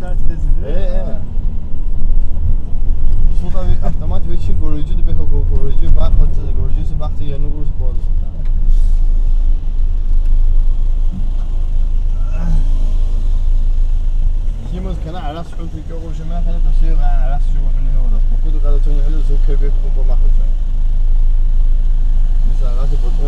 Suda bir avtomat için görücü de bir görücü bak hatta görücüsü baktı yerine vursa boğaz. Kimuz kana alas حب که قرش ما خیلی تاثیر و alas شو کنه هوا. خود قدرتون هلو زوکر بیکن با ما خودشون. مثلا قصد بود